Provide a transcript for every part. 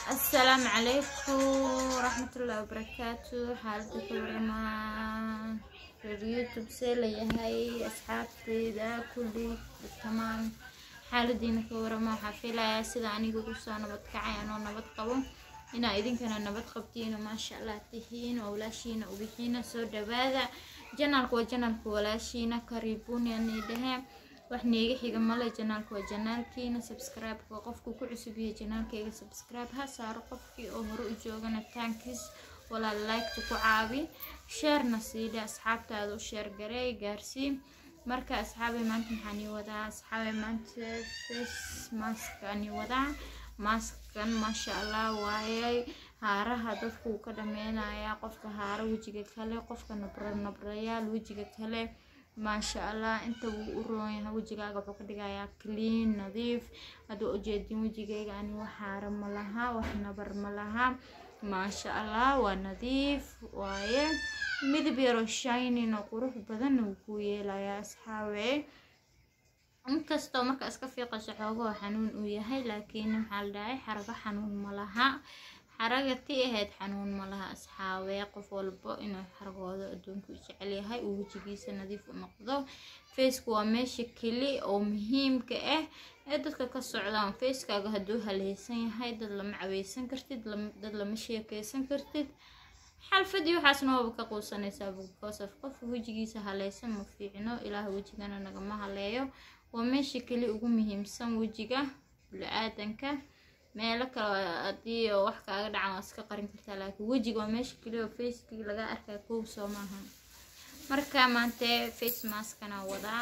السلام عليكم ورحمة الله وبركاته. حالتك ورمان في اليوتيوب سيلي هاي أصحابتي دا كلي تمام. حالدينك ورما حفيلة سيدا أني قوسو نبت كعين ونبت قبو إنا إذن كان نبت قبتين ما شاء الله تهين وولاشين وبيحين سودا باذا جنالك ولاشين كريبون يعني دهام waxniga xiga male janaalka waa janaalkiina subscribe ka qofku ku cusub yahay janaalkayga subscribe ha saaro qofkii oo hore u joogana thanks wala like ku caabi share na siida asxaabtaada u share gareey gaarsii marka asxaabay maanta maxaan wadaa asxaabay maanta face mask ani wadaa maskan ma sha Allah waayay haaraha dadku ka dhameynaya qofka haara wajiga kale qofka nabrayaal wajiga kale ما شاء الله انت وروين وجهك wuxuu ka dhigayaa clean nadiif haduu ujeedin wajigayga ani waxaara ma laha wax nabar ma laha ma sha Allah waa nadiif waaye midab yar oo shiny oo qurux badan uu ku yeelayaa asxaabe inkastoo marka iska fiiqasho xoogo xanuun uu yahay laakiin waxa la dhahay xaraga xanuun ma laha xaragati ahayd xanuun ma laha asxaabe qof walba inuu xaragooda adduunku jecel yahay uu wajigiisa nadiif u noqdo face-ku waa meesha kali oo muhiimka ah ee dadka ka socdaan face-kaaga haduu haleysan yahay dad lama caweysan kartid dad lama sheekeysan kartid xalfadii waxaasna waa ka quusanaysaa because of qof wajigiisa haleysan ma fiicno ilaahay wajigana nagama haleeyo waa meesha kali ugu muhiimsan wajiga bini'aadanka meel kale hadii wax kaaga dhacan iska qarin kartaa laakiin wajiga waa meesha kaliya oo face-kii laga arkay koob soo maahan marka maanta face mask kana wadaa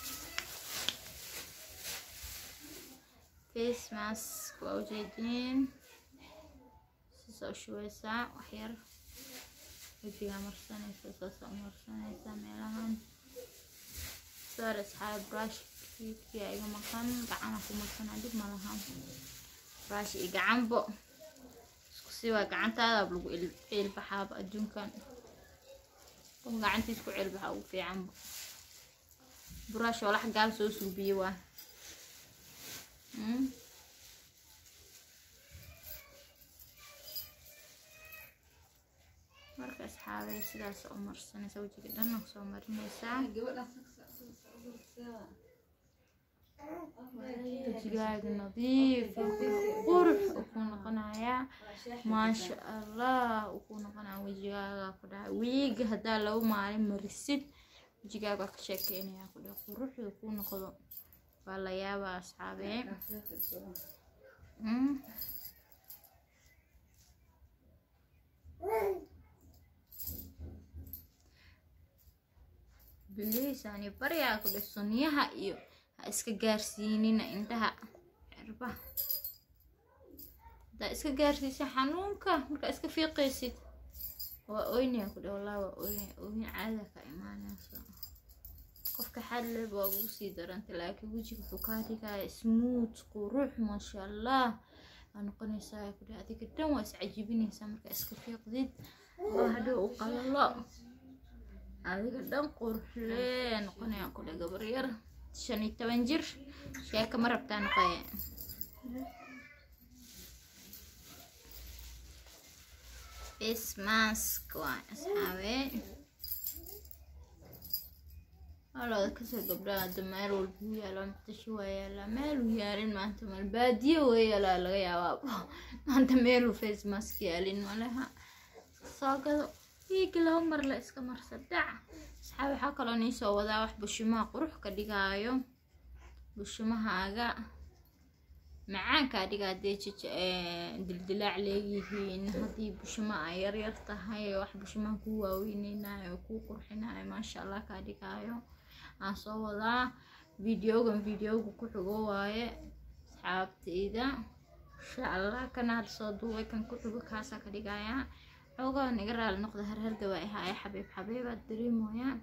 face mask waa ujeedin soo shwaysa wax yar wajiga marsanaysa soo marsanaysa meelahan soo asxaab brush kii ay maqan gacana ku marsan dib malahan brush gacanbo isku siwa gacantaada lagu ilbaxaab adduunkan oo gacantiis ku ilbaxa u fiican brush walax gaal soo suubiyo waa marka asxaabay sidaas oo marsanaysa wajiga dhan soo marinaysa وجهك نظيف قرح وكون قنايا ما شاء الله وكون قناع وجهك كده ويج هذا لو ما مرسيد وجهك كشكين يا كده قرح وكون قضاء والله يا أصحابي بليس يعني بريا كده صنيها إيو iska gaarsiinina indhaha cirba da iska gaarsiisa xanuunka marka iska fiiqaysid waa ooynaya ku dhawlaa waa ooyn caada ka imaanaysa qofka xadle waa ugu sii daranta laakiin wajiga wuxuu ka dhigaa smooth qurux ma sha Allah aan qonaysaa ku dhaw adiga dhan waa iscajibinaysa marka iska fiiqdid waa hadhow u qalalo adiga dhan qurux leen qonaya ku dhaw gabar yar شني تبنجر شيء كمرة بتاعنا face mask وأصحابي الله كسر قبل دمار والبويا لما تشوي لا مال ويارين ما أنت مال بادية ويا لا لا يا بابا أنت ميلو face mask يالين ولا ساقط هيك لهم مر لا إسكا مر صدع صحابي حكلو نيسو ودا wax bushima qurux ka dhigayo bushimahaaga macaan ka dhiga deejic dildilaac leeyihiin hadii bushima ay yar yar tahay wax bushima ku waaweynaynayo ku qurxinayo ma sha Allah ka dhigayo aan soo wadaa videoga ku xigo waaye asxaabtayda insha Allah kana soo duubay kan ku xigo kaasa ka dhigaya اوغا نقرا نقطه هرهرده واي هاي حبيبه دريمويا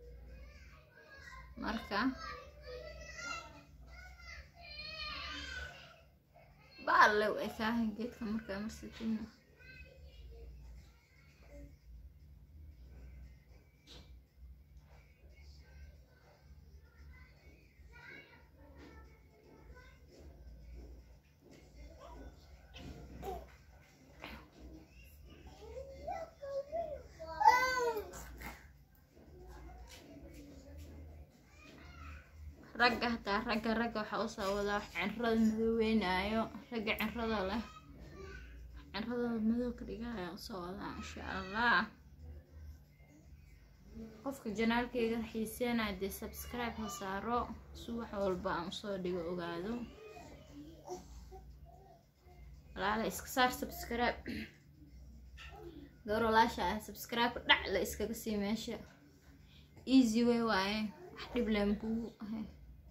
marka baale way kaahin geedka marka marsitina ragga hataa ragga waxaa usoo wadaa wax cinrada madoweynayo ragga cinrada leh cinrada madow ka dhigaya usoo wadaa insha allah. qofka janaalkayga xiiseenaya dee subscribe ha saaro si wax walba aan usoo dhigo ogaado. walaala iska saar subscribe gabar walaasha ah subscribe dhac la iskaga sii meesha easy way waaye wax dhib leh kugu ahay.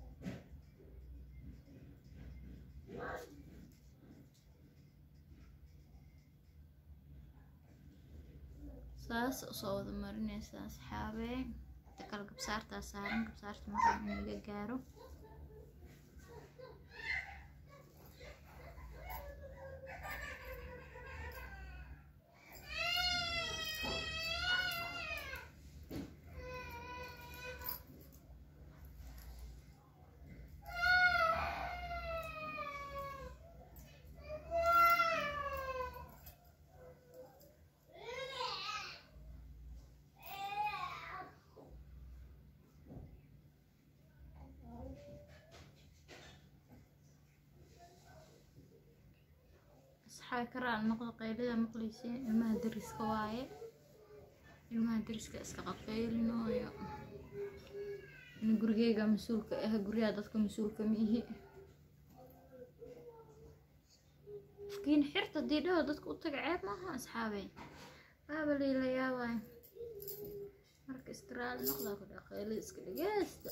saas usoo wada marinaysa asxaabe takal kabsaarta saaran kabsaarta marka inaga gaaro كرا النقطة قيلة مقليسين المها درس كواي المها درس كأسكا قيل نويا نقرقيقا مسؤول كأها قريادتك مسؤول كميه فكين حرطة دي دو دتك قطق عيب ماها أصحابي بابا لي لياواي مرك استرال نقطة كده قيلة اسكا لقيست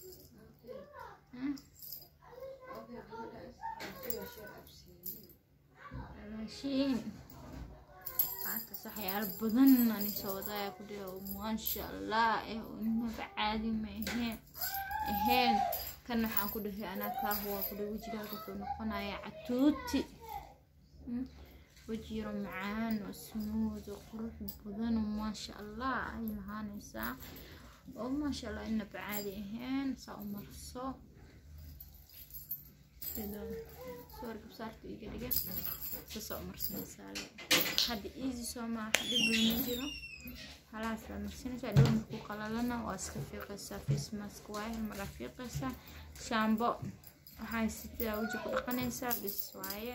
ماشيين حتى صحيح بدن أنا سوداء كده وما شاء الله إيه وإنه بعادي ما إهين كان نحن كده أنا كهوة كده وجهي كده نقنا يا عتوتي وجهي رمعان وسموز وقروح بدن وما شاء الله أي مهان ساعة وما شاء الله إنه بعادي إهين سأمرسو كده صور بصارت إيجا سو مرسنا سالي حد إيزي سو ما حد بينجرو خلاص مرسنا سالي ونكو قلالنا واسكفي قصة فيس ماسك واي المرافق قصة شامبو وحاي ستة وجه قلقنيسة بس واي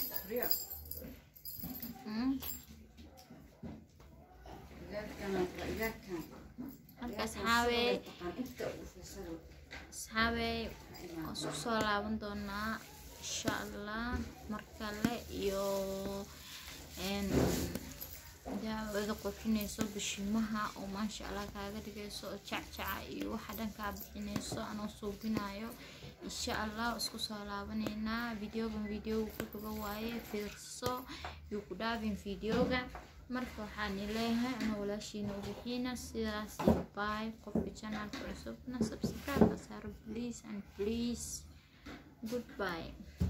أصحابي وسوسو لابن دونا إن شاء الله مركلة يو إن داود قفينيسو بشمها وما شاء الله كاغا دغيسو تشعشع iyo waxan ka bixinayso ano suubinayo إن شاء الله isku soo laabanayna video ku kuga waaye fiirso iyo ku dhaafin videoga marka waxaan leeyahay ana walaashiina u bixina sidaas iyo bye qofka channelka cusubna subscribe saaro please and please goodbye.